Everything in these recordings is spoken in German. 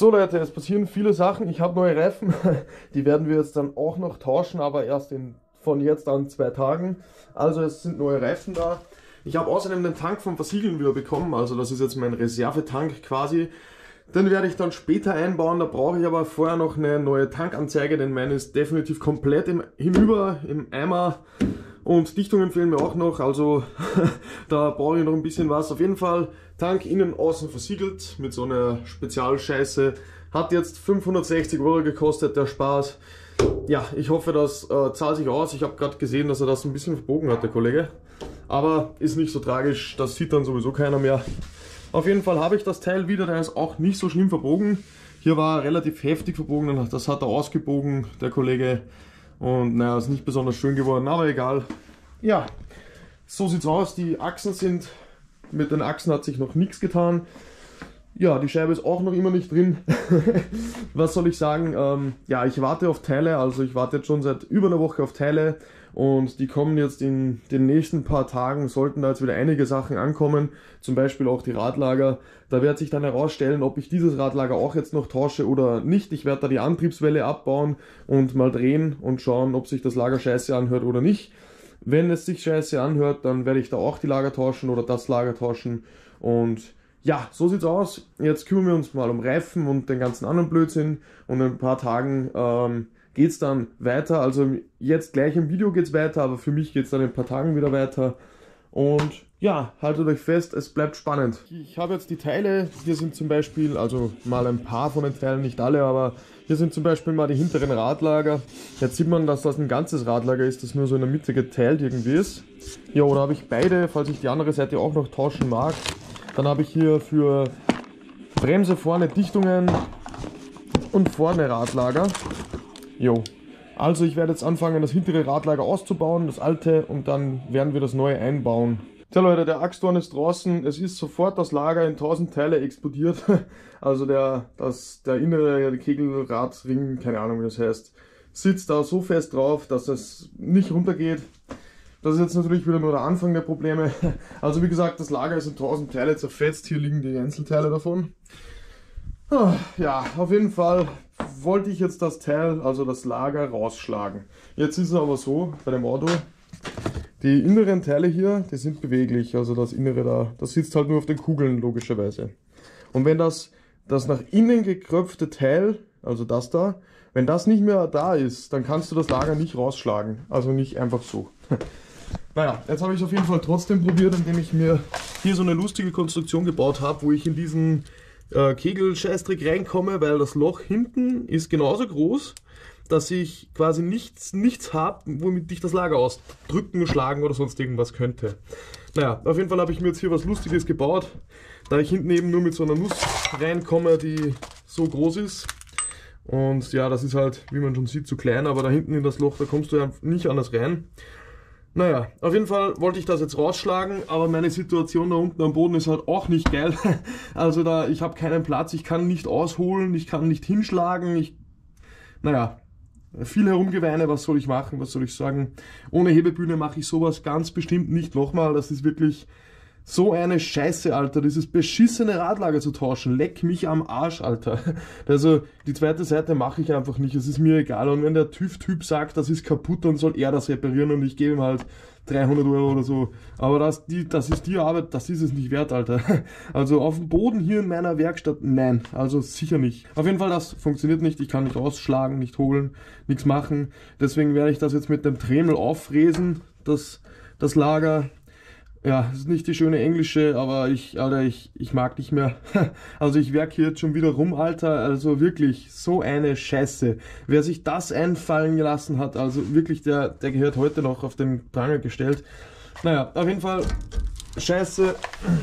So Leute, es passieren viele Sachen. Ich habe neue Reifen, die werden wir jetzt dann auch noch tauschen, aber erst von jetzt an 2 Tagen. Also es sind neue Reifen da. Ich habe außerdem den Tank vom Versiegeln wieder bekommen, also das ist jetzt mein Reservetank quasi. Den werde ich dann später einbauen, da brauche ich aber vorher noch eine neue Tankanzeige, denn meine ist definitiv komplett hinüber im Eimer. Und Dichtungen fehlen mir auch noch, also da brauche ich noch ein bisschen was. Auf jeden Fall Tank innen, außen versiegelt mit so einer Spezialscheiße. Hat jetzt 560 € gekostet, der Spaß. Ja, ich hoffe, das zahlt sich aus. Ich habe gerade gesehen, dass er das ein bisschen verbogen hat, der Kollege. Aber ist nicht so tragisch, das sieht dann sowieso keiner mehr. Auf jeden Fall habe ich das Teil wieder, der ist auch nicht so schlimm verbogen. Hier war er relativ heftig verbogen, das hat er ausgebogen, der Kollege. Und naja, ist nicht besonders schön geworden, aber egal. Ja, so sieht's aus. Die Achsen sind, mit den Achsen hat sich noch nichts getan. Ja, die Scheibe ist auch noch immer nicht drin. Was soll ich sagen? Ja, ich warte auf Teile, also ich warte jetzt schon seit über einer Woche auf Teile. Und die kommen jetzt in den nächsten paar Tagen, sollten da jetzt wieder einige Sachen ankommen, zum Beispiel auch die Radlager. Da wird sich dann herausstellen, ob ich dieses Radlager auch jetzt noch tausche oder nicht. Ich werde da die Antriebswelle abbauen und mal drehen und schauen, ob sich das Lager scheiße anhört oder nicht. Wenn es sich scheiße anhört, dann werde ich da auch die Lager tauschen oder das Lager tauschen. Und ja, so sieht's aus. Jetzt kümmern wir uns mal um Reifen und den ganzen anderen Blödsinn. Und in ein paar Tagen geht's dann weiter. Also jetzt gleich im Video geht's weiter, aber für mich geht's dann in ein paar Tagen wieder weiter. Und ja, haltet euch fest, es bleibt spannend. Ich habe jetzt die Teile, hier sind zum Beispiel, also mal ein paar von den Teilen, nicht alle, aber hier sind zum Beispiel mal die hinteren Radlager. Jetzt sieht man, dass das ein ganzes Radlager ist, das nur so in der Mitte geteilt irgendwie ist. Ja, oder habe ich beide, falls ich die andere Seite auch noch tauschen mag. Dann habe ich hier für Bremse vorne Dichtungen und vorne Radlager. Jo. Also ich werde jetzt anfangen, das hintere Radlager auszubauen, das alte, und dann werden wir das neue einbauen. Tja Leute, der Axtorn ist draußen, es ist sofort das Lager in 1000 Teile explodiert. Also der innere Kegelradring, keine Ahnung wie das heißt, sitzt da so fest drauf, dass es nicht runtergeht. Das ist jetzt natürlich wieder nur der Anfang der Probleme. Also wie gesagt, das Lager ist in 1000 Teile zerfetzt, hier liegen die Einzelteile davon. Ja, auf jeden Fall wollte ich jetzt das Teil, also das Lager, rausschlagen. Jetzt ist es aber so, bei dem Auto, die inneren Teile hier, die sind beweglich, also das Innere da, das sitzt halt nur auf den Kugeln logischerweise. Und wenn das nach innen gekröpfte Teil, also das da, wenn das nicht mehr da ist, dann kannst du das Lager nicht rausschlagen, also nicht einfach so. Naja, jetzt habe ich es auf jeden Fall trotzdem probiert, indem ich mir hier so eine lustige Konstruktion gebaut habe, wo ich in diesen Kegel-Scheißdreck reinkomme, weil das Loch hinten ist genauso groß, dass ich quasi nichts habe, womit ich das Lager ausdrücken, schlagen oder sonst irgendwas könnte. Naja, auf jeden Fall habe ich mir jetzt hier was Lustiges gebaut, da ich hinten eben nur mit so einer Nuss reinkomme, die so groß ist. Und ja, das ist halt, wie man schon sieht, zu klein, aber da hinten in das Loch, da kommst du ja nicht anders rein. Naja, auf jeden Fall wollte ich das jetzt rausschlagen, aber meine Situation da unten am Boden ist halt auch nicht geil. Also ich habe keinen Platz, ich kann nicht ausholen, ich kann nicht hinschlagen, naja, viel Herumgeweine, was soll ich machen, was soll ich sagen. Ohne Hebebühne mache ich sowas ganz bestimmt nicht nochmal, das ist wirklich so eine Scheiße, Alter, dieses beschissene Radlager zu tauschen, leck mich am Arsch, Alter. Also die zweite Seite mache ich einfach nicht, es ist mir egal, und wenn der TÜV-Typ sagt, das ist kaputt, dann soll er das reparieren und ich gebe ihm halt 300 € oder so. Aber das ist die Arbeit, das ist es nicht wert, Alter. Also auf dem Boden hier in meiner Werkstatt, nein, also sicher nicht. Auf jeden Fall, das funktioniert nicht, ich kann nicht ausschlagen, nicht holen, nichts machen. Deswegen werde ich das jetzt mit dem Dremel auffräsen, das Lager. Ja, das ist nicht die schöne englische, aber Alter, ich mag nicht mehr. Also ich werke hier jetzt schon wieder rum, Alter, also wirklich so eine Scheiße. Wer sich das einfallen gelassen hat, also wirklich, der gehört heute noch auf den Pranger gestellt. Naja, auf jeden Fall Scheiße.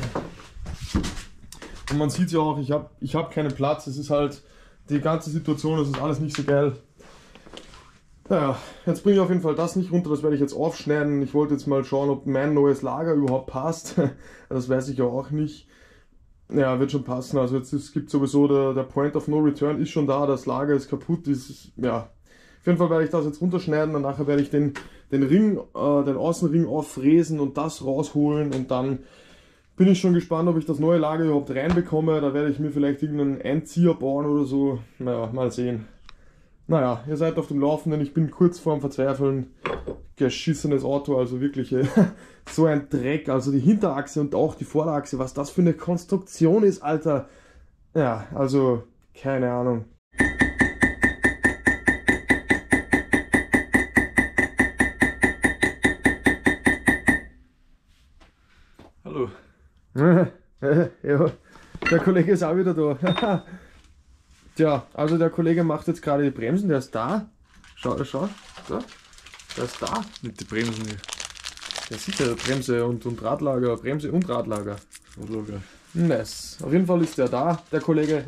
Und man sieht ja auch, ich hab keinen Platz, es ist halt, die ganze Situation, das ist alles nicht so geil. Naja, jetzt bringe ich auf jeden Fall das nicht runter, das werde ich jetzt aufschneiden. Ich wollte jetzt mal schauen, ob mein neues Lager überhaupt passt. Das weiß ich ja auch nicht. Ja, wird schon passen. Also jetzt es gibt sowieso, der Point of No Return ist schon da, das Lager ist kaputt. Ja, auf jeden Fall werde ich das jetzt runterschneiden und nachher werde ich den Außenring auffräsen und das rausholen und dann bin ich schon gespannt, ob ich das neue Lager überhaupt reinbekomme. Da werde ich mir vielleicht irgendeinen Einzieher bauen oder so. Naja, mal sehen. Naja, ihr seid auf dem Laufenden. Ich bin kurz vorm Verzweifeln. Geschissenes Auto, also wirklich so ein Dreck. Also die Hinterachse und auch die Vorderachse, was das für eine Konstruktion ist, Alter. Ja, also keine Ahnung. Hallo. Ja, der Kollege ist auch wieder da. Tja, also der Kollege macht jetzt gerade die Bremsen, der ist da. Schau, da. Der ist da. Nicht die Bremsen hier. Ja, sicher, Bremse und Radlager, Bremse und Radlager. Radlager. Nice. Auf jeden Fall ist der da, der Kollege.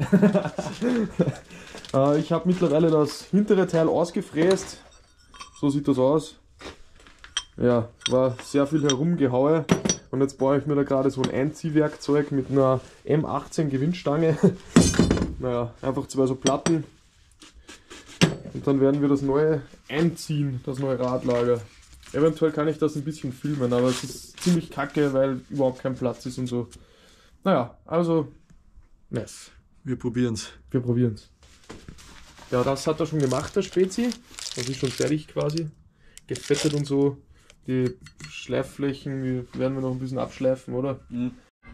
Ich habe mittlerweile das hintere Teil ausgefräst. So sieht das aus. Ja, war sehr viel herumgehaue. Und jetzt baue ich mir da gerade so ein Einziehwerkzeug mit einer M18 Gewindstange. Naja, einfach 2 so Platten. Und dann werden wir das neue einziehen, das neue Radlager. Eventuell kann ich das ein bisschen filmen, aber es ist ziemlich kacke, weil überhaupt kein Platz ist und so. Naja, also, nice. Wir probieren's. Wir probieren's. Ja, das hat er schon gemacht, der Spezi. Das ist schon fertig quasi. Gefettet und so. Die Schleifflächen die werden wir noch ein bisschen abschleifen, oder? Mhm.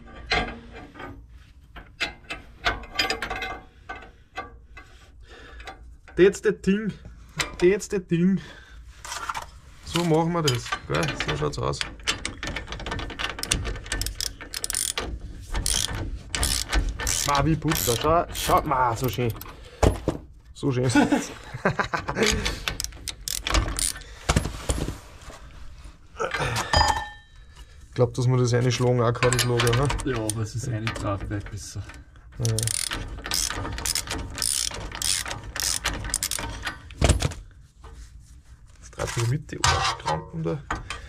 Das ist das Ding. So machen wir das. Gell? So schaut's aus. Ma, wie Butter. Schaut mal, so schön. So schön. Ich glaube, dass wir das einschlagen auch kann, das Logo, ne? Ja, aber es ist eine Tragwerk besser. Ja. Das treibt in die Mitte aufgekrankt da.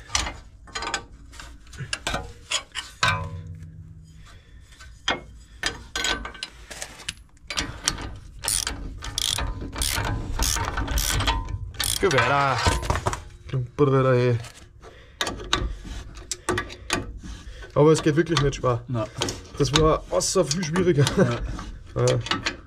Geh weiter. Klumpert weiter hin. Aber es geht wirklich nicht schwer. Nein. Das war außer viel schwieriger. Ja. Ja.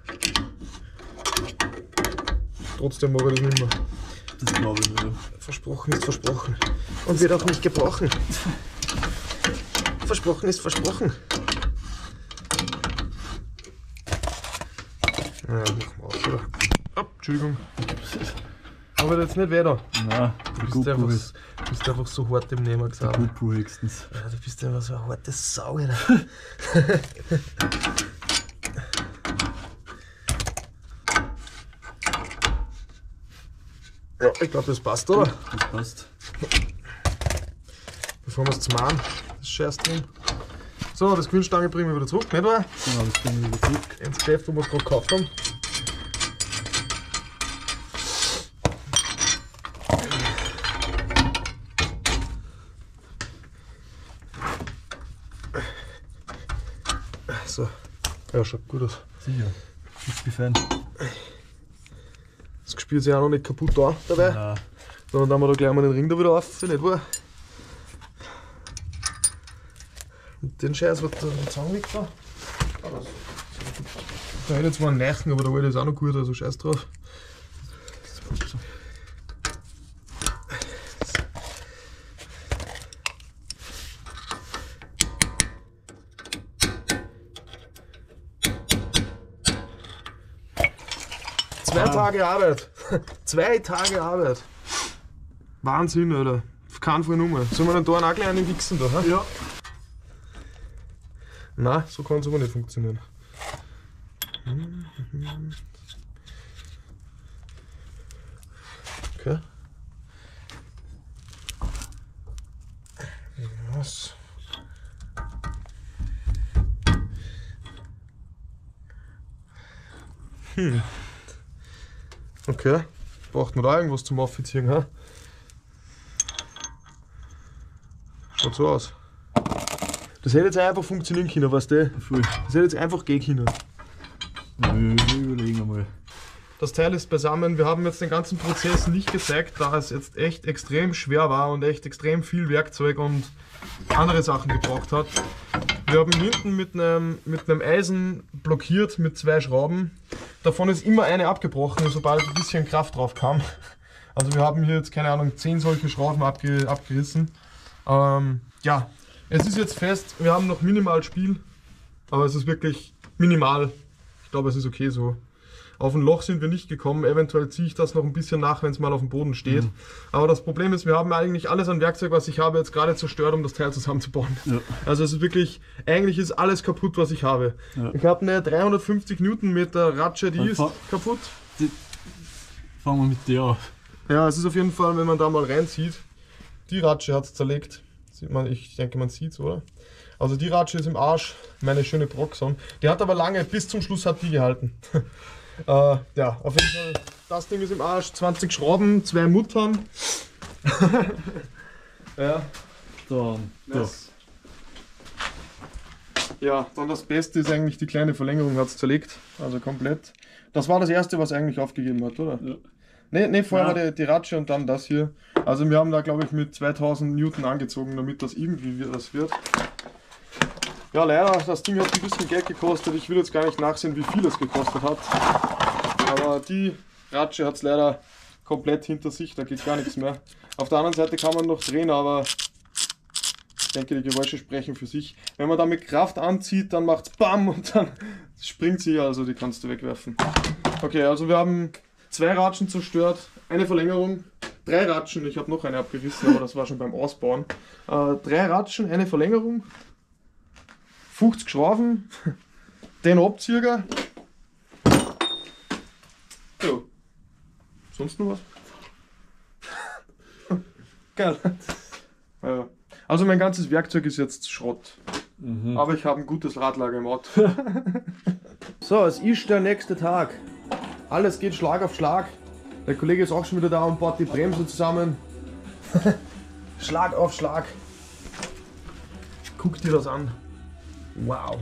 Trotzdem mag ich das nicht mehr. Das glaube ich nicht. Versprochen ist versprochen. Und wird auch nicht gebrochen. Versprochen ist versprochen. Ja, machen wir auf, oder? Oh, Entschuldigung. Aber jetzt nicht weiter. Nein, Du bist einfach so hart im Nehmen gesagt. GoPro höchstens. Ja, du bist einfach so eine harte Sau, Alter. Ja, ich glaube, das passt, oder? Das passt. Bevor wir es zum Mahn, das Scheiß drin. So, das Gewindstange bringen wir wieder zurück, nicht wahr? Genau, das bringen wir wieder zurück. Ins Geschäft, wo wir es gerade gekauft haben. So, ja, schaut gut aus. Sicher. Ist fein. Das Gespiel ist ja auch noch nicht kaputt da dabei. Nein. Dann haben wir da gleich mal den Ring da wieder auf, nicht wahr? Und den Scheiß wird der Zahn weg da. Da hätte jetzt mal einen Neichen, aber der alte ist auch noch gut, also scheiß drauf. Zwei Tage Arbeit. 2 Tage Arbeit. Wahnsinn, Alter. Auf keinen Fall Nummer. Sollen wir dann da einen kleinen wichsen da? He? Ja. Nein, so kann es aber nicht funktionieren. Okay. Was? Okay. Braucht man da irgendwas zum Aufziehen, ha? Schaut so aus. Das hätte jetzt einfach funktionieren können, weißt du? Voll. Das hätte jetzt einfach gehen können. Wir überlegen einmal. Das Teil ist beisammen. Wir haben jetzt den ganzen Prozess nicht gezeigt, da es jetzt echt extrem schwer war und echt extrem viel Werkzeug und andere Sachen gebraucht hat. Wir haben hinten mit einem Eisen blockiert mit 2 Schrauben. Davon ist immer eine abgebrochen, sobald ein bisschen Kraft drauf kam. Also wir haben hier jetzt, keine Ahnung, 10 solche Schrauben abgerissen. Ja, es ist jetzt fest. Wir haben noch minimal Spiel, aber es ist wirklich minimal. Ich glaube, es ist okay so. Auf ein Loch sind wir nicht gekommen, eventuell ziehe ich das noch ein bisschen nach, wenn es mal auf dem Boden steht. Aber das Problem ist, wir haben eigentlich alles an Werkzeug, was ich habe, jetzt gerade zerstört, um das Teil zusammenzubauen. Ja. Also es ist wirklich, eigentlich ist alles kaputt, was ich habe. Ja. Ich habe eine 350 Newtonmeter Ratsche, die ist kaputt. Fangen wir mit der auf. Ja, es ist auf jeden Fall, wenn man da mal reinzieht, die Ratsche hat es zerlegt. Sieht man, ich denke, man sieht es, oder? Also die Ratsche ist im Arsch, meine schöne Proxon. Die hat aber lange, bis zum Schluss hat die gehalten. Ja, auf jeden Fall, das Ding ist im Arsch, 20 Schrauben, 2 Muttern. Ja. Dann das. Ja, dann das Beste ist eigentlich, die kleine Verlängerung hat es zerlegt, also komplett. Das war das erste, was eigentlich aufgegeben hat, oder? Ja. Nee, vorher war die Ratsche und dann das hier. Also wir haben da, glaube ich, mit 2000 Newton angezogen, damit das irgendwie was wird. Ja, leider, das Ding hat ein bisschen Geld gekostet. Ich will jetzt gar nicht nachsehen, wie viel es gekostet hat. Aber die Ratsche hat es leider komplett hinter sich, da geht gar nichts mehr. Auf der anderen Seite kann man noch drehen, aber ich denke, die Geräusche sprechen für sich. Wenn man da mit Kraft anzieht, dann macht es BAM und dann springt sie, also die kannst du wegwerfen. Okay, also wir haben 2 Ratschen zerstört, eine Verlängerung, 3 Ratschen, ich habe noch eine abgerissen, aber das war schon beim Ausbauen. 3 Ratschen, eine Verlängerung. 50 Schrauben, den Abzieher. Ja. Sonst noch was? Geil. Ja. Also mein ganzes Werkzeug ist jetzt Schrott. Aber ich habe ein gutes Radlager im Auto. So, es ist der nächste Tag. Alles geht Schlag auf Schlag. Der Kollege ist auch schon wieder da und baut die Bremse zusammen. Schlag auf Schlag. Guck dir das an. Wow.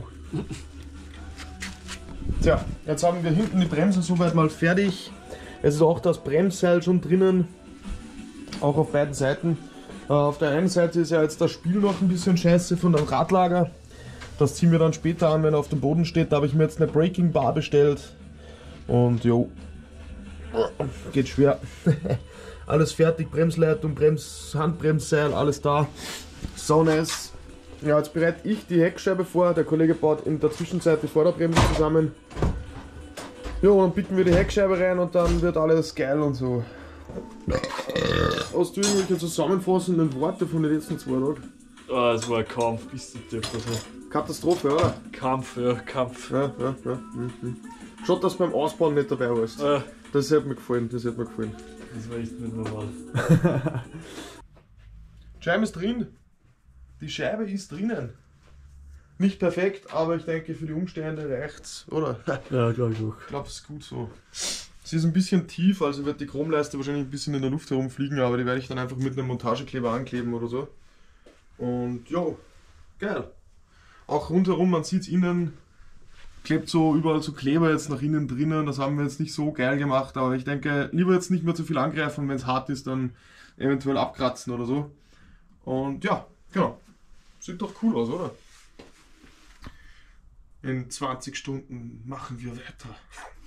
Tja, jetzt haben wir hinten die Bremse soweit mal fertig. Es ist auch das Bremsseil schon drinnen. Auch auf beiden Seiten. Auf der einen Seite ist ja jetzt das Spiel noch ein bisschen scheiße von dem Radlager. Das ziehen wir dann später an, wenn er auf dem Boden steht. Da habe ich mir jetzt eine Breaking Bar bestellt. Und jo, geht schwer. Alles fertig, Bremsleitung, Handbremsseil, alles da. So nice. Ja, jetzt bereite ich die Heckscheibe vor. Der Kollege baut in der Zwischenzeit die Vorderbremse zusammen. Ja, und dann bieten wir die Heckscheibe rein und dann wird alles geil und so. Hast du irgendwelche zusammenfassenden Worte von den letzten 2 Tagen? Ah, es war ein Kampf, bis du Depp. Katastrophe, oder? Kampf, ja, Kampf. Ja. Schade, dass du beim Ausbauen nicht dabei warst. Das hätte mir gefallen, Das war echt nicht normal. Die Scheibe ist drin. Die Scheibe ist drinnen. Nicht perfekt, aber ich denke, für die Umstände reicht's, oder? Ja, glaube ich auch. Ich glaube, es ist gut so. Sie ist ein bisschen tief, also wird die Chromleiste wahrscheinlich ein bisschen in der Luft herumfliegen, aber die werde ich dann einfach mit einem Montagekleber ankleben oder so. Und jo, geil. Auch rundherum, man sieht es innen, klebt so überall so Kleber jetzt nach innen drinnen. Das haben wir jetzt nicht so geil gemacht, aber ich denke, lieber jetzt nicht mehr zu viel angreifen, wenn es hart ist, dann eventuell abkratzen oder so. Und ja, genau. Sieht doch cool aus, oder? In 20 Stunden machen wir weiter.